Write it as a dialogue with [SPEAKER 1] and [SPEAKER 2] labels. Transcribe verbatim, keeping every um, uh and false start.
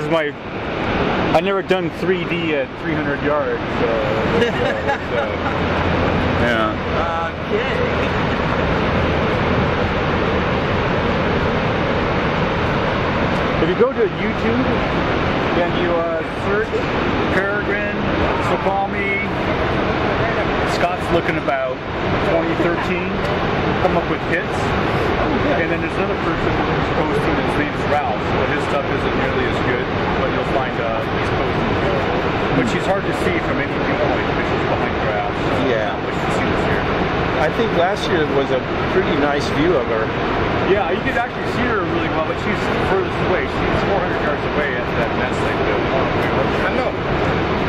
[SPEAKER 1] is my. I never done three D at three hundred yards. So, you know, so yeah.
[SPEAKER 2] Okay.
[SPEAKER 1] If you go to YouTube and you uh, search Peregrine, Snoqualmie, Scott's looking about twenty thirteen, come up with hits. And then there's another person who's posting, his name's Ralph, but his stuff isn't nearly as good, but you'll find uh, he's posting. But she's hard to see from any viewpoint because she's behind grass. So
[SPEAKER 3] yeah.
[SPEAKER 1] Not much to see this year.
[SPEAKER 3] I think last year was a pretty nice view of her.
[SPEAKER 1] Yeah, you could actually see her really well, but she's furthest away. She's four hundred yards away at that nest site. I know.